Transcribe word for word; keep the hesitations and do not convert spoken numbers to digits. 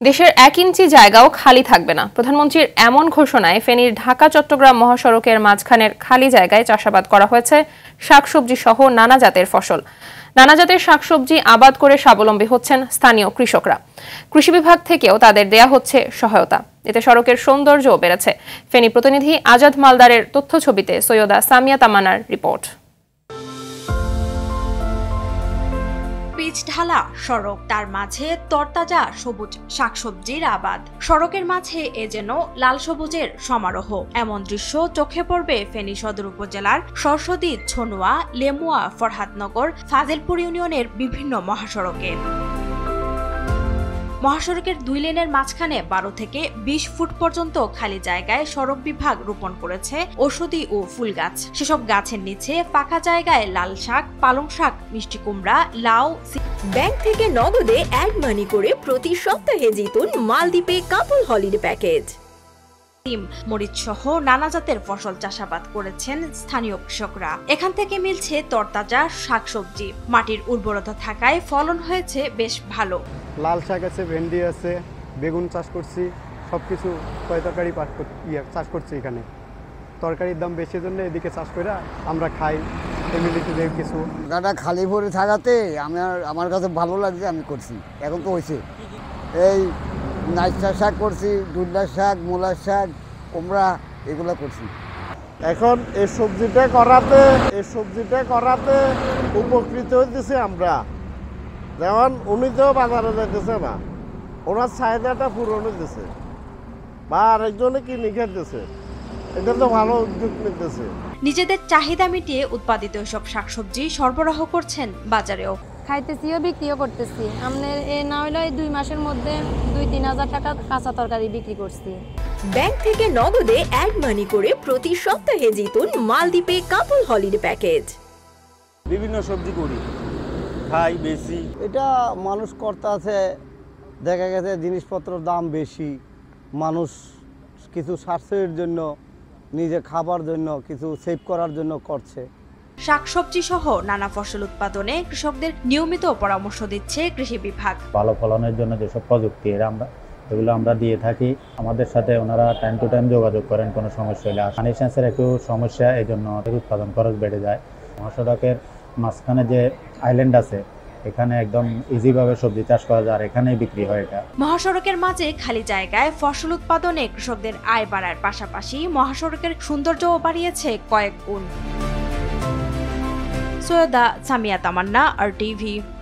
দেশের এক ইঞ্চি জায়গাও খালি থাকবে না। প্রধানমন্ত্রীর এমন ঘোষণায় ফেনীর ঢাকা চট্টগ্রাম মহাসড়কের মাঝখানের খালি জায়গায় চাষাবাদ করা হয়েছে শাকসবজি সহ নানা জাতের ফসল। নানা জাতের শাকসবজি আবাদ করে স্বাবলম্বী হচ্ছেন স্থানীয় কৃষকরা। কৃষি বিভাগ থেকেও তাদের দেয়া হচ্ছে সহায়তা। এতে সড়কের সৌন্দর্যও বেড়েছে। ফেনী প্রতিনিধি আজাদ মালদারের তথ্য ছবিতে সৈয়দা সামিয়া তামান্নার রিপোর্ট। পিচ ঢালা সড়ক, তার মাঝে তরতাজা সবুজ শাকসবজির আবাদ। সড়কের মাঝে এ যেন লাল সবুজের সমারোহ। এমন দৃশ্য চোখে পড়বে ফেনী সদর উপজেলার সরসদী, ছনুয়া, লেমুয়া, ফরহাদনগর, ফাজিলপুর ইউনিয়নের বিভিন্ন মহাসড়কে। মহাসড়কের দুই লেনের মাঝখানে বারো থেকে বিশ ফুট পর্যন্ত খালি জায়গায় সড়ক বিভাগ রোপণ করেছে ঔষধি ও ফুল গাছ। সেসব গাছের নিচে ফাঁকা জায়গায় লাল শাক, পালং শাক, মিষ্টি কুমড়া, লাউ। ব্যাংক থেকে নগদে অ্যাড মানি করে প্রতি সপ্তাহে জিতুন মালদ্বীপে কাপল হলিডে প্যাকেজ। সিম, মরিচ সহ নানা জাতের ফসল চাষাবাদ করেছেন স্থানীয় কৃষকরা। এখান থেকে মিলছে তরতাজা শাকসবজি। মাটির উর্বরতা থাকায় ফলন হয়েছে বেশ ভালো। লাল শাক আছে, ভেন্ডি আছে, বেগুন চাষ করছি, সবকিছু তরকারি চাষ করছি। এখানে তরকারির দাম বেশি জন্য এদিকে চাষ করে আমরা খাই, ফ্যামিলিতে দেখ কিছু। জায়গাটা খালি পড়ে থাকাতে আমার আমার কাছে ভালো লাগছে, আমি করছি। এখন তো হয়েছে এই নাইচা শাক করছি, ডুডলা শাক, মূলার শাক, কুমড়া, এগুলো করছি। এখন এই সবজিটা করাতে এই সবজিটা করাতে উপকৃত হইতেছি আমরা। যেমন উনি তো বাজারে যাইতেছে না, ওনার চাহিদাটা পূরণ হইতেছে, বা আরেকজনে কিনে খেতেছে। এটা তো ভালো উদ্যোগ নিতেছে। নিজেদের চাহিদা মিটিয়ে উৎপাদিত সব শাকসবজি সরবরাহ করছেন বাজারেও। খাইতেছিও, বিক্রিও করতেছি। আমাদের এ না হলে দুই মাসের মধ্যে দুই তিন হাজার টাকা কাঁচা তরকারি বিক্রি করছি। ব্যাংক থেকে নগদে অ্যাড মানি করে প্রতি সপ্তাহে জিতুন মালদ্বীপে কাপল হলিডে প্যাকেজ। বিভিন্ন সবজি করি, খাই বেশি। এটা মানুষ করতে আছে, দেখা গেছে জিনিসপত্রের দাম বেশি, মানুষ কিছু সাশ্রয়ের জন্য, নিজে খাবার জন্য, কিছু সেভ করার জন্য করছে। শাকসবজি সহ নানা ফসল উৎপাদনে কৃষকদের নিয়মিত পরামর্শ দিচ্ছে কৃষি বিভাগ। ভালো ফলনের জন্য যেসব প্রযুক্তি এরা আমরা এগুলো আমরা দিয়ে থাকি। আমাদের সাথে ওনারা টাইম টু টাইম যোগাযোগ করেন কোনো সমস্যা হলে। পানি সেন্সের একটু সমস্যা, এই জন্য উৎপাদন খরচ বেড়ে যায়। মহাসড়কের মাঝখানে যে আইল্যান্ড আছে, এখানে একদম ইজিভাবে সবজি চাষ করা যায়, এখানেই বিক্রি হয়। এটা মহাসড়কের মাঝে খালি জায়গায় ফসল উৎপাদনে কৃষকদের আয় বাড়ার পাশাপাশি মহাসড়কের সৌন্দর্যও বাড়িয়েছে কয়েক গুণ। Syeda Samia Tamanna, R TV.